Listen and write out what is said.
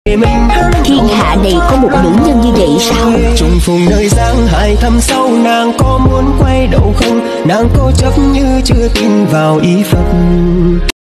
Thiên hạ này có một nữ nhân như vậy sao? Trùng phùng nơi giang hải thăm sâu, nàng có muốn quay đầu không? Nàng cố chấp như chưa tin vào ý Phật.